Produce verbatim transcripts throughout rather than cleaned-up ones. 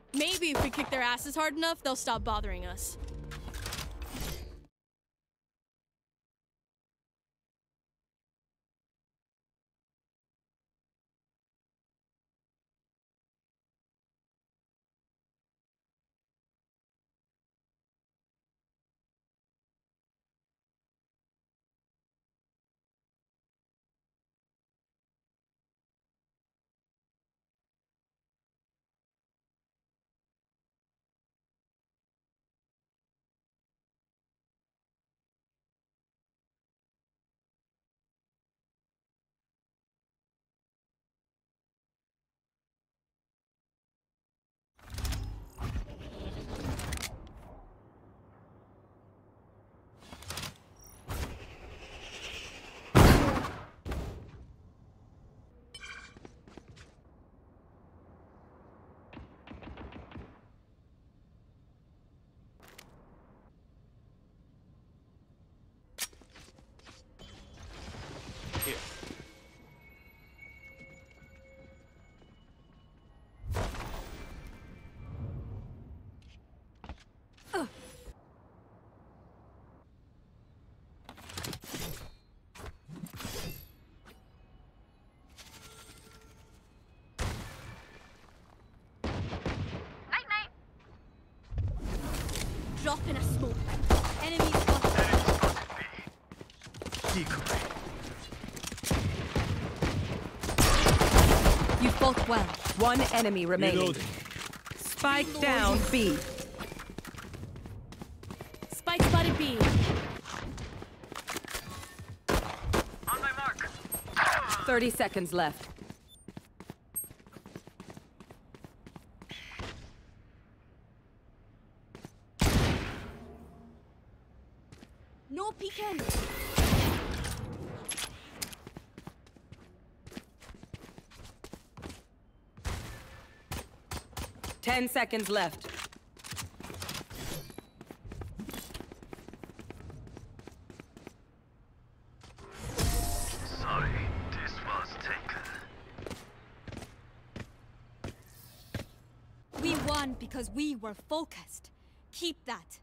Maybe if we kick their asses hard enough, they'll stop bothering us. Drop in a smoke. Enemy spotted. Decoy. You fought well. One enemy remaining. Reloading. Spike Reloading. Down B. Spike spotted B. On my mark. Thirty seconds left. No peeking. Ten seconds left. Sorry, this was taken. We won because we were focused. Keep that.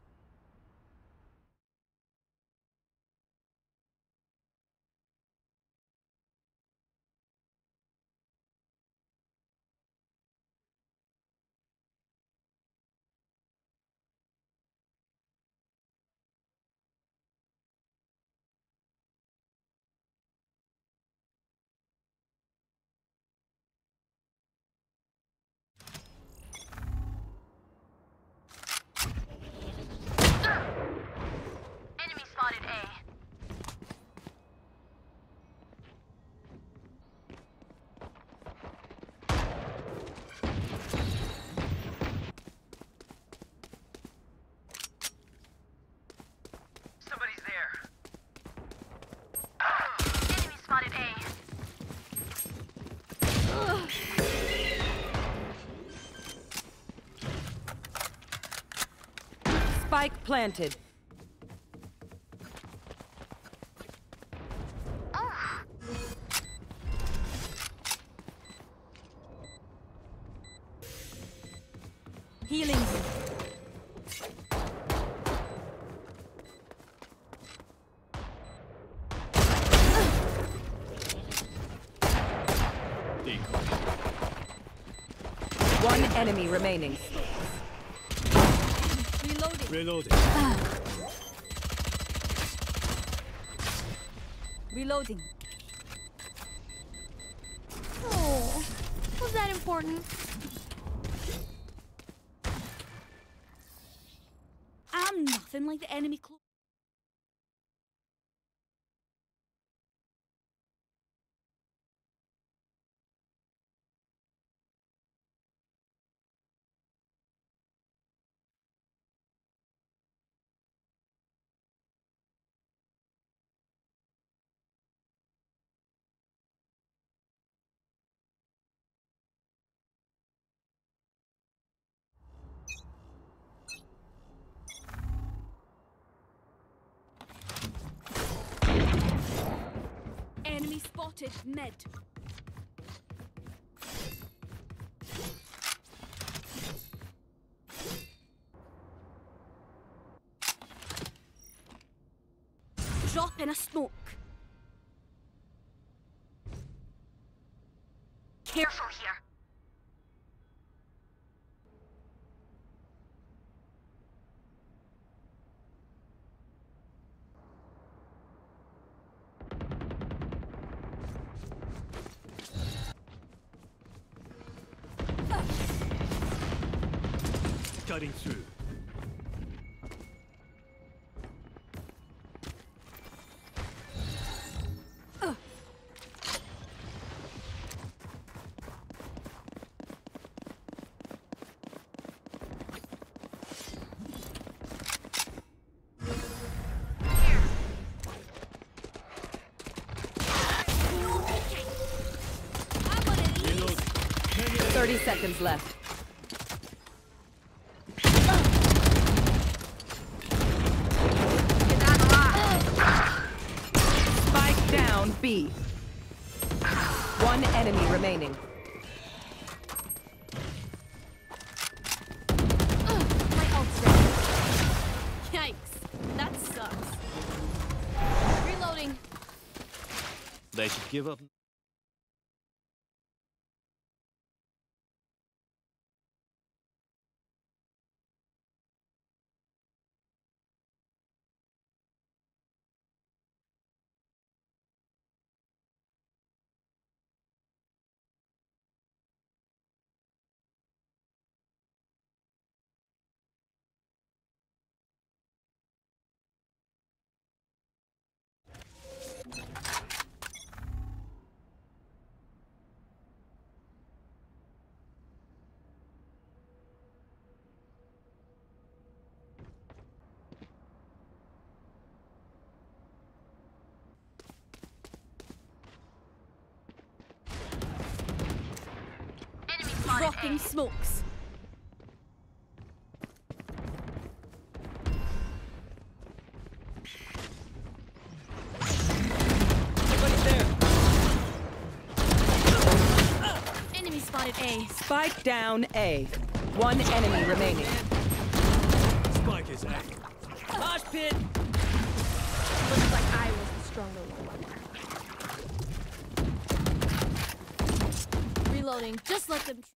Spike planted. Healing you. One enemy remaining. Reloading. Reloading. Ah. Reloading. Oh, was that important? I'm nothing like the enemy clo- Enemy spotted med. in a smoke. Careful here. Cutting through. thirty seconds left. Spike down B. One enemy remaining. My ult's ready. Yikes. That sucks. Reloading. They should give up. Rocking smokes. Everybody's there. Enemy spotted A. Spike down A. One enemy remaining. Spike is A. Mosh pit. Looks like I was the stronger one. Reloading. Just let them.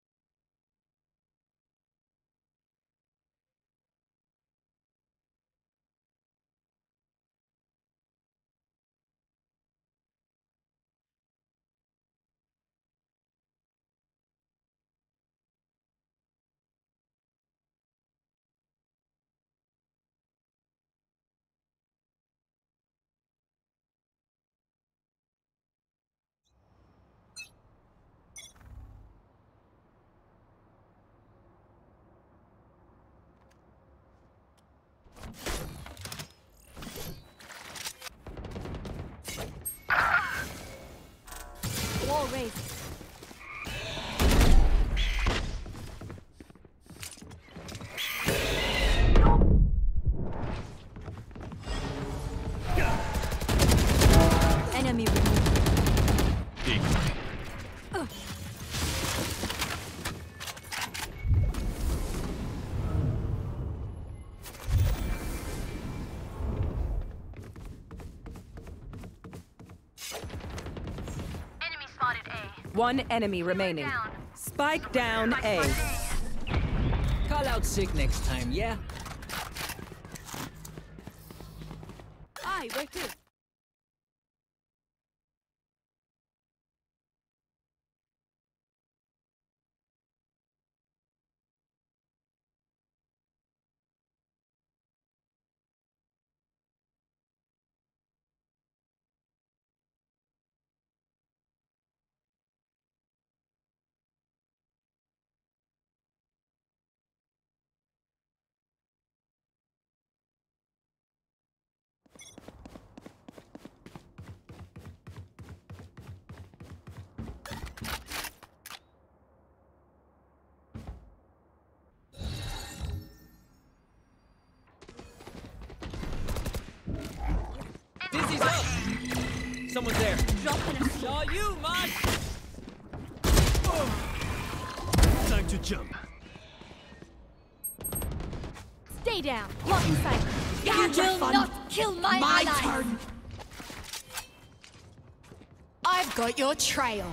Wall raised. Enemy removed. Uh. One enemy remaining. Spike down A. Call out sick next time, yeah? Aye, where to? Dizzy's up! Someone's there. Drop in a Saw you, man! Time to jump. Stay down. Blocking sight. You will not kill my, My allies. turn. I've got your trail.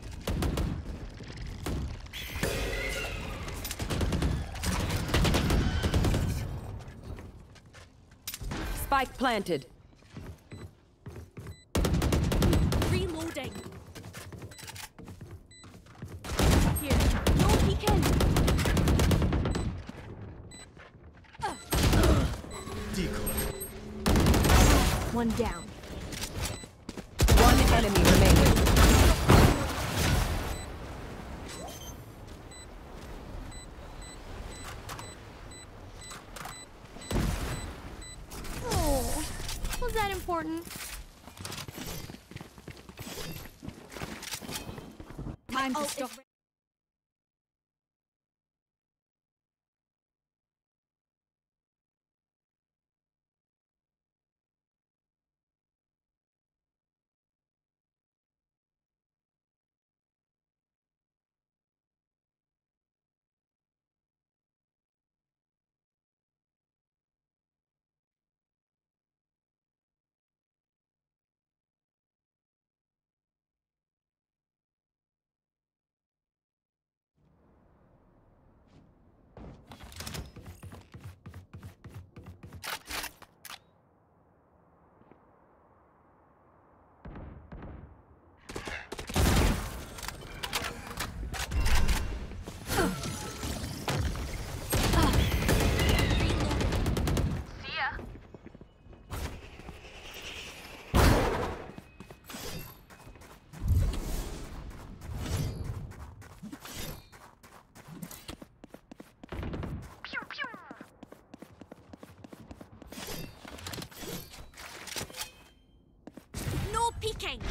Spike planted. Reloading. Here. No peeking. Decoy. One down. One enemy remaining. Oh, was that important? Time to Oh, stop. it's- No peeking.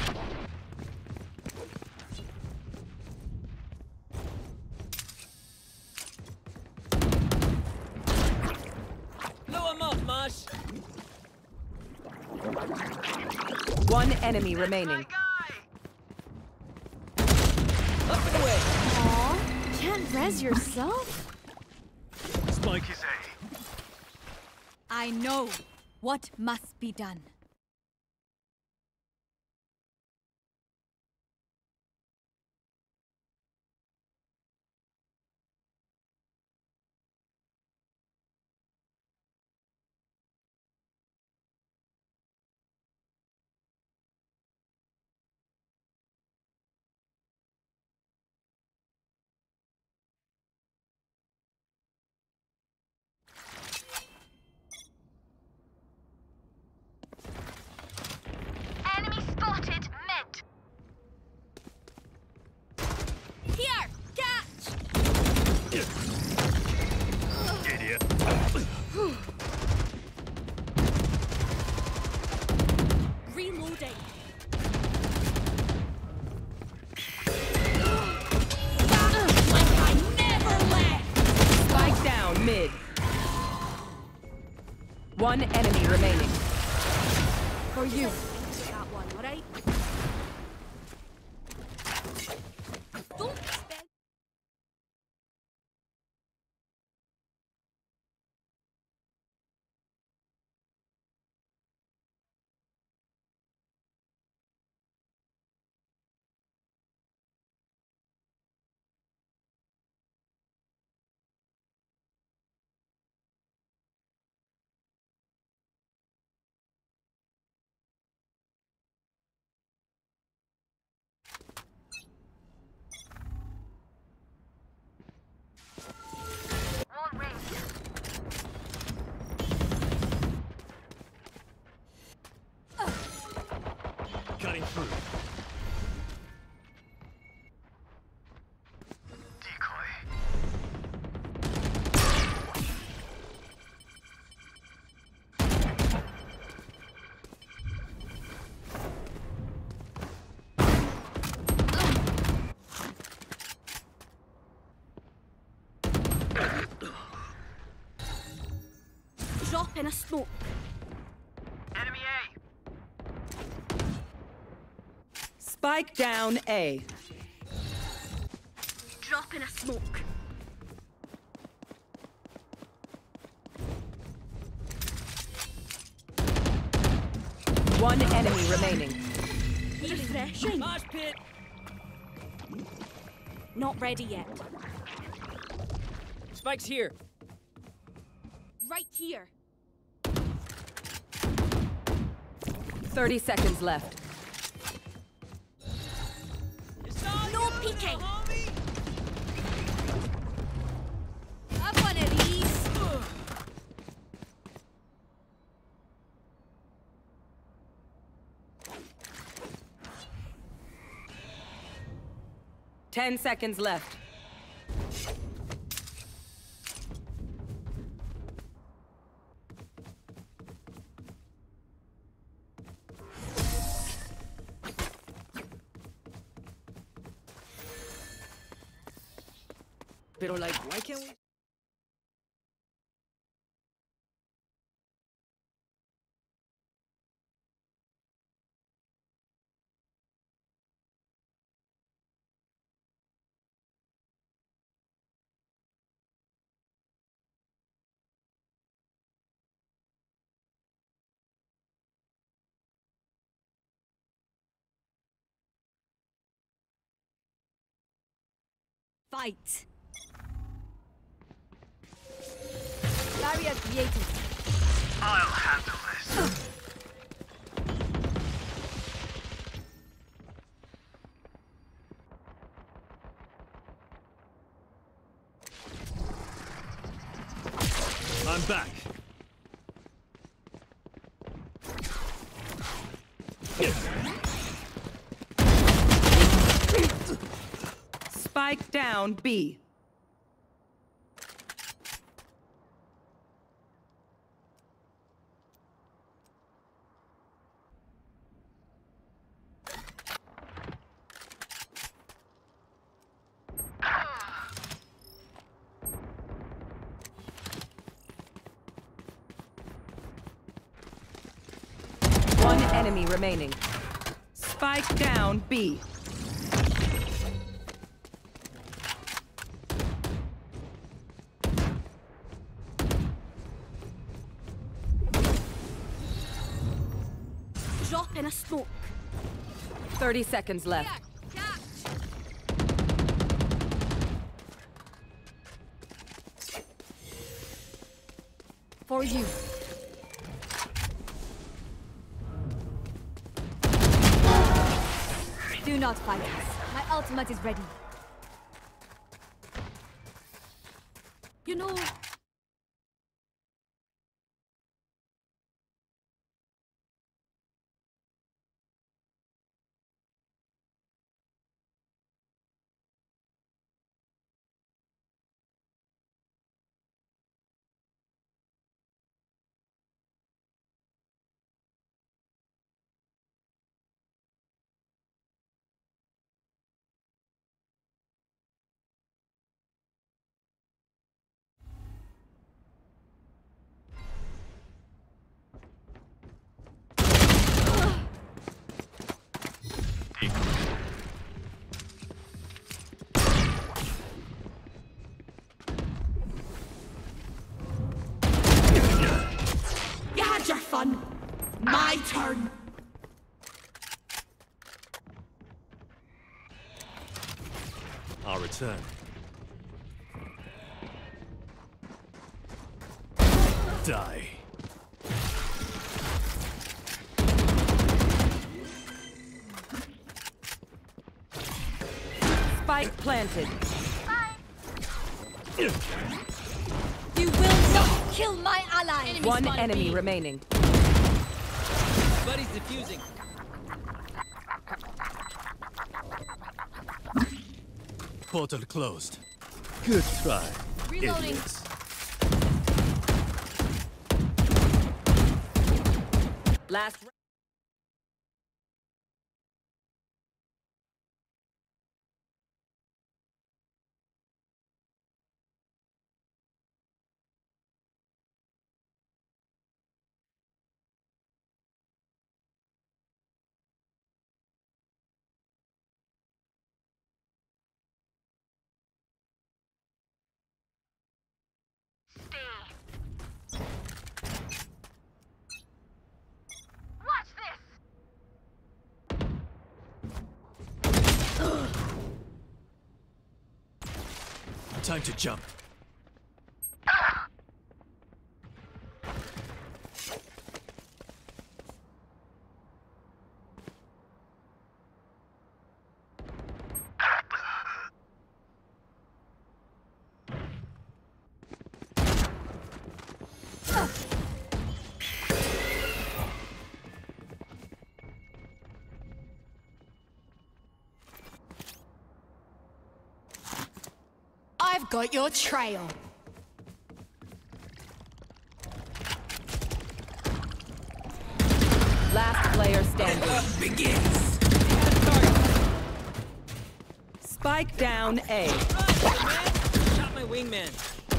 Blow him up, Mosh. One enemy remaining. Up and away. Aw, can't res yourself? Spike is A. I know what must be done. Enemy spotted mid. Here, catch. Idiot. Reloading. Like I never left. Spike down mid. One enemy remaining. For you. That one, alright? Don't spend. Wall raised. Cutting through. Decoy. Drop in a smoke. Enemy A. Spike down A. Drop in a smoke. One enemy remaining. Refreshing. Mosh pit. Not ready yet. Spike's here. Right here. thirty seconds left. No peeking. Have one of these. Ten seconds left. Pero like, why can't we? Fight. Barrier created. I'll handle this. I'm back. Spike down B. One enemy remaining. Spike down B. Drop in a smoke. thirty seconds left. For you. Do not fight us. My ultimate is ready. You know, You had your fun. My turn. I'll return. Die. Spike planted. You will not kill my ally. One spotted enemy B. remaining. Buddy's defusing. Portal closed. Good try. reloading. Idiots. Last. r- Time to jump. I've got your trail. Last player standing. Begins. Spike down A. Shot my wingman.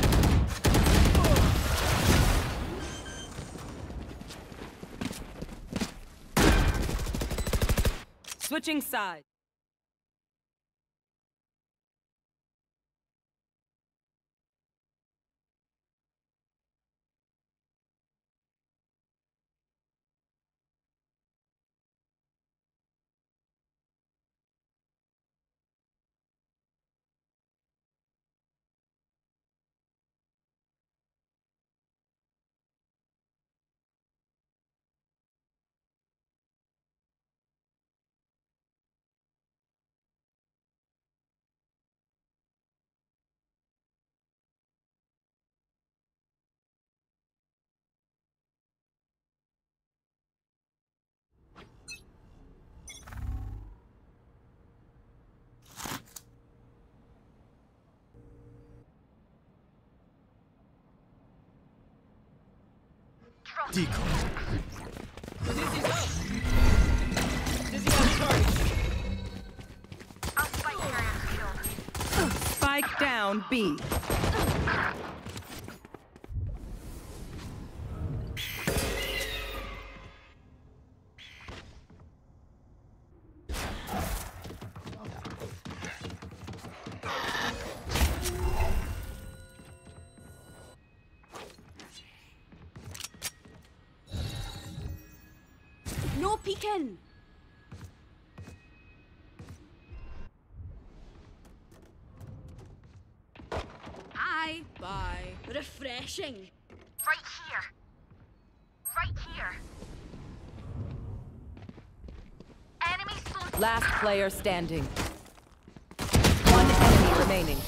Switching sides. Decoy. Dizzy's up. Dizzy has charge. I'll spike carrier shield. Spike down B. No peeking. Hi. Bye. Refreshing. Right here. Right here. Enemy spotted. Last player standing. One enemy remaining.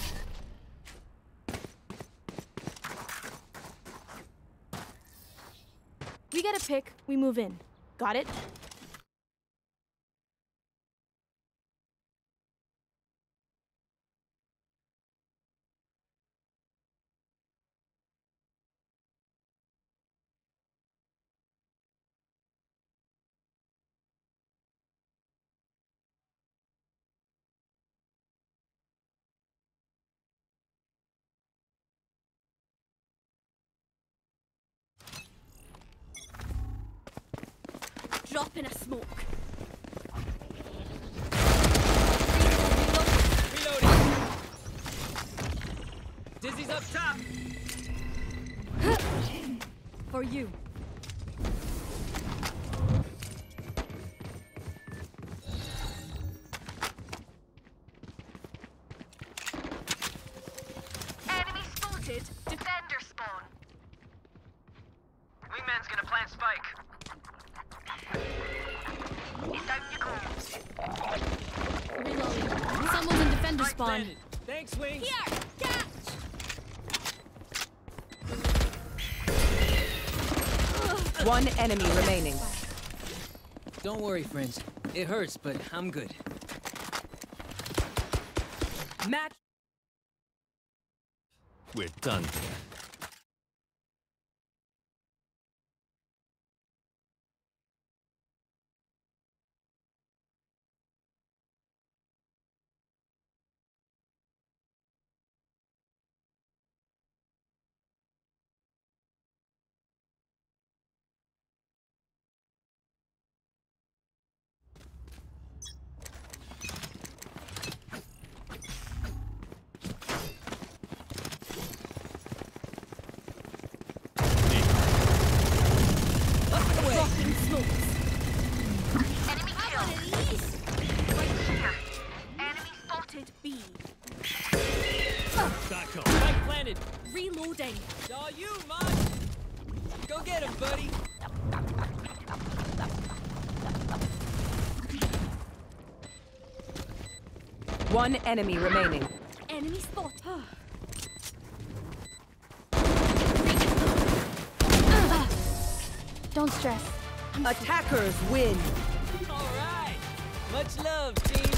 We get a pick, we move in. Got it? Drop in a smoke. Reloading. Dizzy's up top. For you. Enemy spotted. Defender spawn. Wingman's gonna plant spike. It's time to go. Reloading. Someone's in defender Spike spawn. planted. Thanks, Wing. Here, catch. One enemy remaining. Don't worry, friends. It hurts, but I'm good. Match. We're done here. Dropping smokes. Enemy killed. Right here. Enemy spotted B. Got Back up. Spike planted. Reloading. It's all you, man. Go get him, buddy. One enemy remaining. Enemy spot. Don't stress. Attackers win. All right. Much love, team.